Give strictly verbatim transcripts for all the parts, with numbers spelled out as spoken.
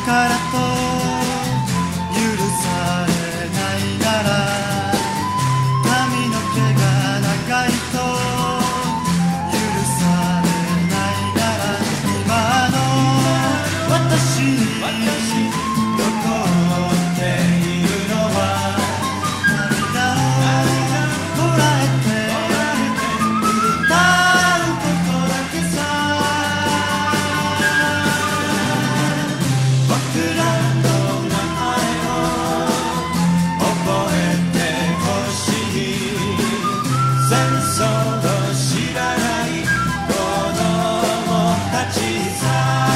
からと許されないなら髪の毛が長いと許されないなら今の私に残っているのは涙をこらえて歌うことだけさ僕らの名前を覚えてほしい戦争の知らない子供たちさ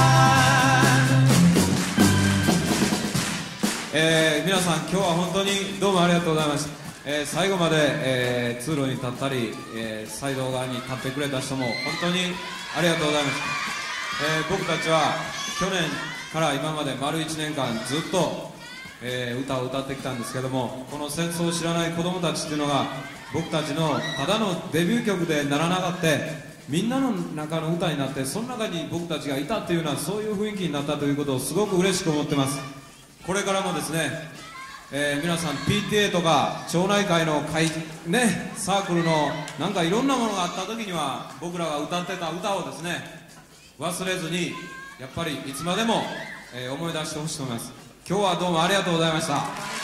えー、皆さん今日は本当にどうもありがとうございました、えー、最後まで、えー、通路に立ったり、えー、サイド側に立ってくれた人も本当にありがとうございました、えー、僕たちは去年から今まで丸いちねんかんずっと、えー、歌を歌ってきたんですけども、この戦争を知らない子供たちっていうのが僕たちのただのデビュー曲でならなかったみんなの中の歌になって、その中に僕たちがいたっていうようなそういう雰囲気になったということをすごく嬉しく思ってます。これからもですね、えー、皆さん ピーティーエー とか町内会の会、ね、サークルのなんかいろんなものがあった時には僕らが歌ってた歌をですね忘れずにやっぱりいつまでも、えー、思い出してほしいと思います。今日はどうもありがとうございました。